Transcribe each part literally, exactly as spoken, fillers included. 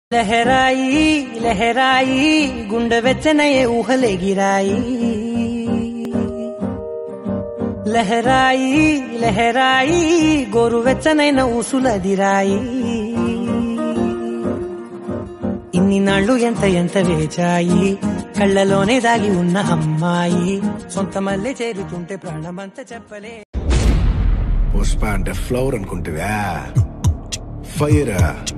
लहराई लहराई गुंड वेचनये ऊहले गिराई लहराई लहराई गोरु वेचनैन ऊसुलदिराई इन्नी नाळ्ळु एंत एंत वेचाई कళ్ళलोने दागी उन्न अम्माई सोंत मल्ले चेरुतुंटे प्राणमंत चेप्पले पुष्प अंटे फ्लवर अनुकुंटिवा फैर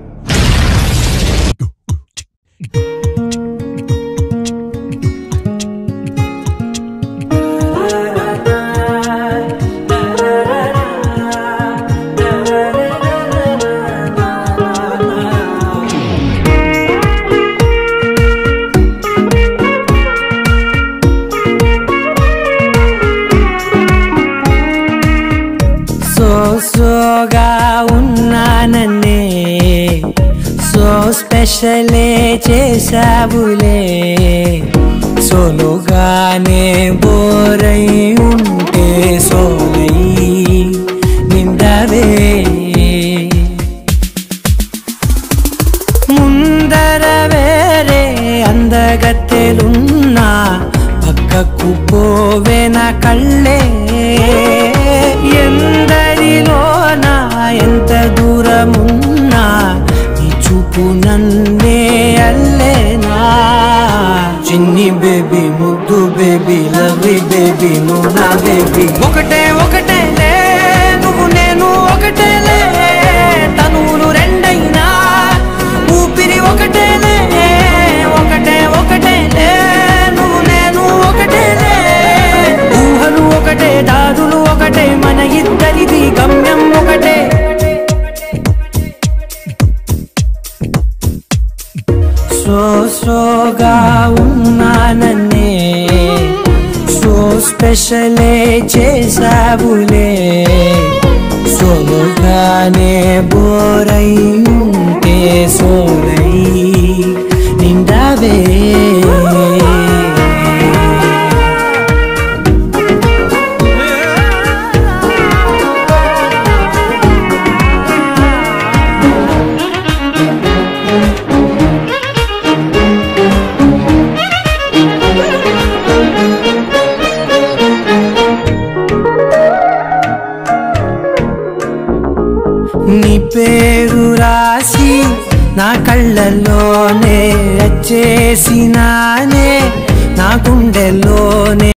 సోగా ఉన్నానన్నే సో స్పెషలే చేసావులే సోలోగానే బోరై ఉంటే సోలై నిండవే ముందర వేరే అందగత్తెలున్నా పక్కకు పోవే నా కళ్ళే ఎందరిలోనా ఎంత దూరమున్నా నీ చూపు నన్నే అల్లేనా చిన్ని బేబీ ముద్దు బేబీ లవ్లీ బేబీ నువ్వు నా బేబీ ఒకటే ఒకటే లే నువ్వు నేను ఒకటే లే తనువులు రెండైనా ఊపిరి ఒకటే లే ఒకటే ఒకటే లే నువ్వు నేను ఒకటే లే ఊహలు ఒకటే దాదులు ఒకటే మన ఇద్దరిది గమ్యం ఒకటే సో సోగా ఉన్నానన్నే సో స్పెషలే చేసావులే సోలోగానే బోరై ఉంటే సోలై నిండావే నీ పేరు రాసి నా కళ్ళల్లోనే వచ్చేసినానే నా గుండెల్లోనే